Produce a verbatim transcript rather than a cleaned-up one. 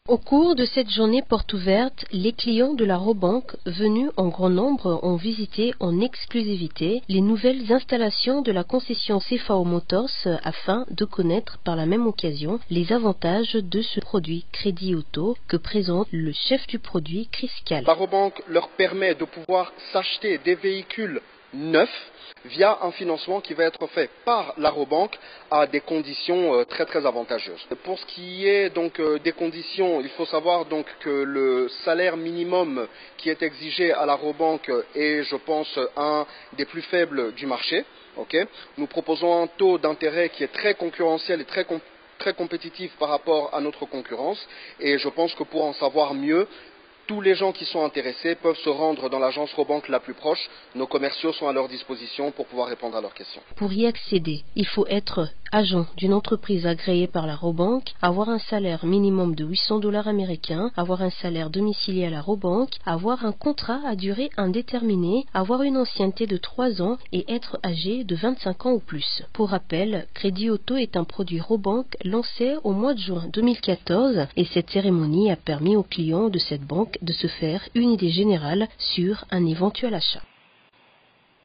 Au cours de cette journée porte ouverte, les clients de la Robank venus en grand nombre ont visité en exclusivité les nouvelles installations de la concession C V A O Motors afin de connaître par la même occasion les avantages de ce produit crédit auto que présente le chef du produit Chris Cal. La Robank leur permet de pouvoir s'acheter des véhicules neufs via un financement qui va être fait par la Robank à des conditions euh, très très avantageuses. Pour ce qui est donc euh, des conditions, il faut savoir donc que le salaire minimum qui est exigé à la Robank est, je pense, un des plus faibles du marché. Okay. Nous proposons un taux d'intérêt qui est très concurrentiel et très, com très compétitif par rapport à notre concurrence, et je pense que pour en savoir mieux, tous les gens qui sont intéressés peuvent se rendre dans l'agence Robank la plus proche. Nos commerciaux sont à leur disposition pour pouvoir répondre à leurs questions. Pour y accéder, il faut être agent d'une entreprise agréée par la Robank, avoir un salaire minimum de huit cents dollars américains, avoir un salaire domicilié à la Robank, avoir un contrat à durée indéterminée, avoir une ancienneté de trois ans et être âgé de vingt-cinq ans ou plus. Pour rappel, Crédit Auto est un produit Robank lancé au mois de juin deux mille quatorze et cette cérémonie a permis aux clients de cette banque de se faire une idée générale sur un éventuel achat.